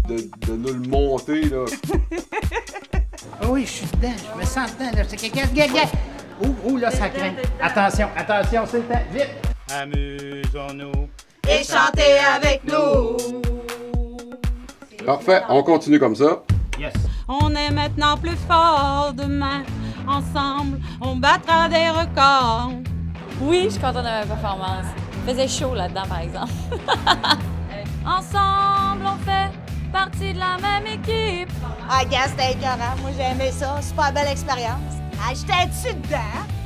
de nous le monter, là. Ah oui, je suis dedans, je me sens dedans, là. C'est quelqu'un. Ouh, là, ça craint. Attention, c'est le temps, vite! Amusons-nous et chantez avec nous. Parfait, on continue comme ça. Yes! On est maintenant plus fort demain. Ensemble, on battra des records. Oui, je suis contente de ma performance. Il faisait chaud là-dedans, par exemple. Ensemble, on fait partie de la même équipe. Ah, gars, c'était écœurant. Moi, j'ai aimé ça. Super belle expérience. Ah, j'étais dessus dedans.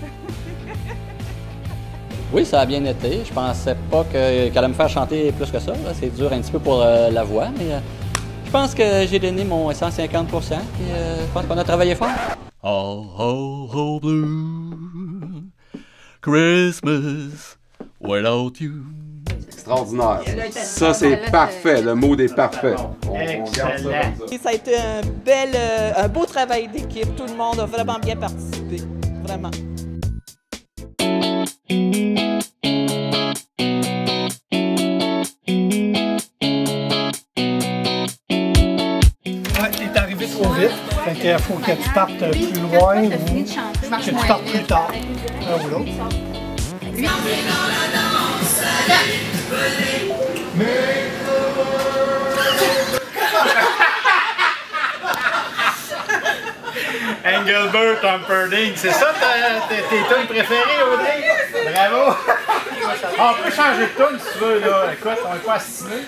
Oui, ça a bien été. Je pensais pas qu'elle allait me faire chanter plus que ça. C'est dur un petit peu pour la voix, mais je pense que j'ai donné mon 150 %. Puis je pense qu'on a travaillé fort. Oh, ho, ho, blue Christmas without you. Extraordinaire. Ça, c'est parfait. Le mot est parfait. On garde ça comme ça. Ça a été un beau travail d'équipe. Tout le monde a vraiment bien participé. Vraiment. Ouais, t'es arrivé trop vite. Fait qu'il faut que tu partes plus loin ou que tu partes plus tard. Un ou l'autre. Engelbert Humperdinck, c'est ça tes tunes préférées, Audrey? Bravo! On peut changer de tune si tu veux, là. Écoute, on est pas assassiné.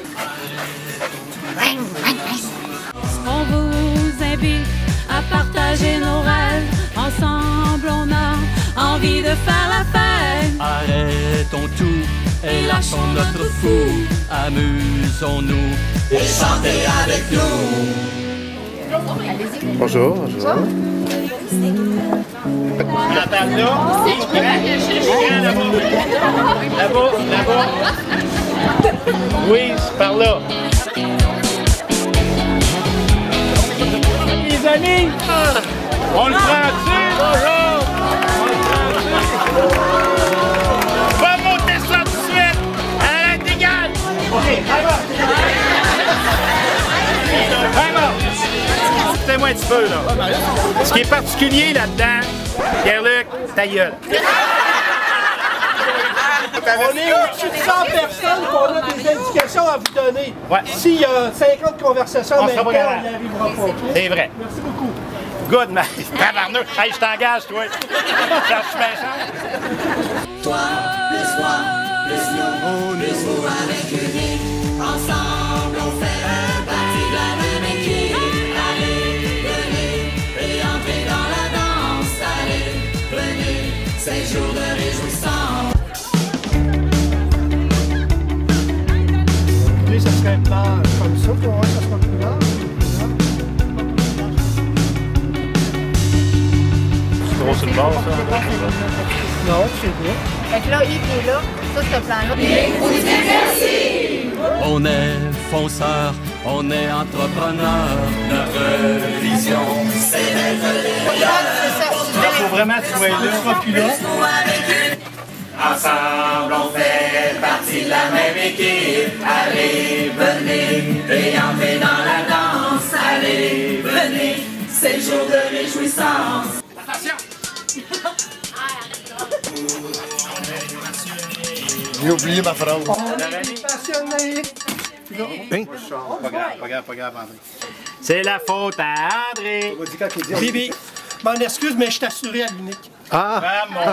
On vous invite à partager nos rêves. Ensemble, on a envie de faire la fête. Arrêtons tout et lâchons notre fou. Amusons-nous et chantez avec nous. Bonjour, bonjour. La table là. Là-bas. Oui, c'est par là. Les amis, on le prend-tu? Bonjour! Va monter ça tout de suite! À la dégage! OK, Écoutez-moi un petit peu, là. Ce qui est particulier là-dedans, Pierre-Luc, ta gueule. On est au-dessus de 100 personnes qu'on a des indications à vous donner. Ouais. S'il y a 50 conversations en même temps, on n'y arrivera pas. C'est vrai. Merci beaucoup. Good, man. Tabarneux. Hey, je t'engage, toi. Cherche ma chance. Toi, plus moi, plus vous avec unique. Ensemble, on fait partie de la même équipe. Allez, venez et entrez dans la danse. Allez, venez, c'est jour de réjouissance. Ça serait pas comme ça, pour moi, ça sera plus large. C'est gros sur le bord, ça? Non, c'est bien. Fait que là, Yves est là. Ça, ce plan-là. On est fonceurs, on est entrepreneurs. Notre vision, c'est d'être les meilleurs. Il faut vraiment que tu sois là. Tu seras plus là. Ensemble, on fait partie de la même équipe. Allez, venez et entrez dans la danse. Allez, venez, c'est le jour de réjouissance. Attention! J'ai oublié ma phrase. On est passionnés. Hein? Pas grave, André. C'est la faute à André. Bibi, m'en excuse, mais je t'assurais à l'unique. Ah, mon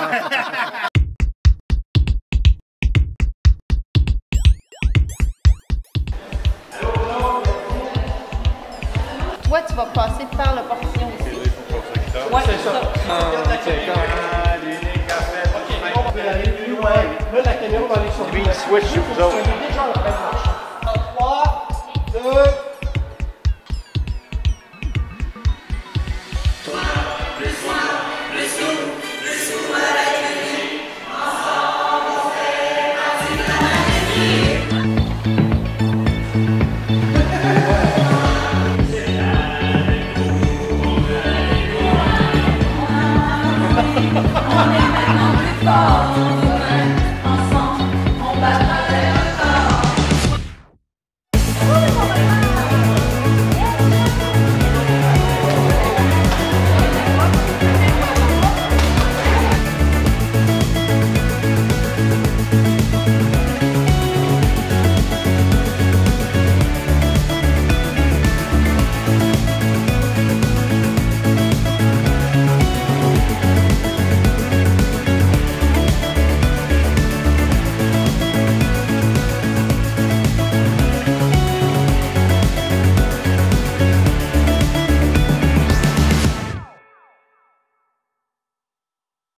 Toi, tu vas passer par le portillon ici. Ouais, c'est ça. L'unique a fait. On peut aller plus loin. Là, la caméra va aller sur lui. Switch, vous autres.